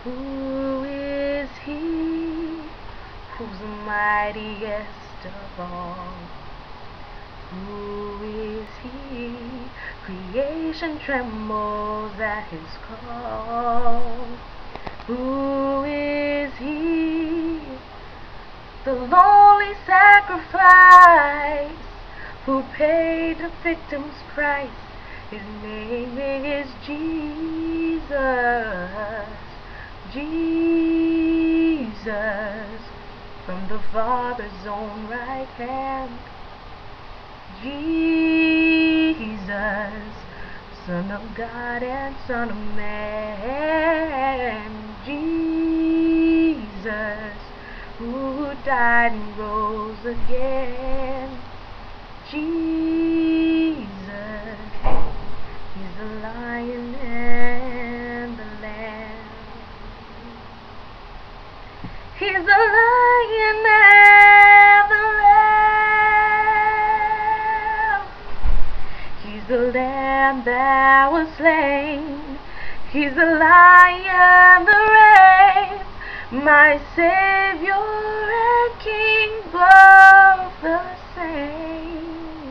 Who is he who's the mightiest of all? Who is he? Creation trembles at his call. Who is he? The lonely sacrifice who paid the victim's price. His name is Jesus. Jesus, from the Father's own right hand. Jesus, Son of God and Son of Man. Jesus, who died and rose again. Jesus, he's the Lion and the Lamb. He's the Lion and the Lamb. He's the Lamb that was slain. He's the Lion, the reign, my Savior and King, both the same.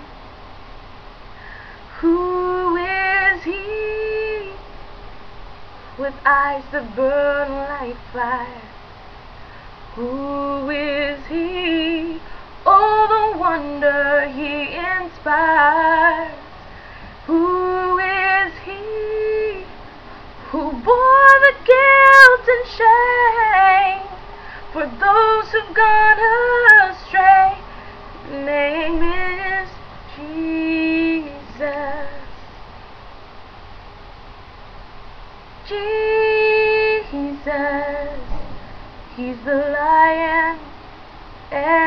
Who is he with eyes that burn like fire? Who is he? Oh, the wonder he inspires. Who is he who bore the guilt and shame for those who've gone astray? His name is Jesus. Jesus, he's the Lion and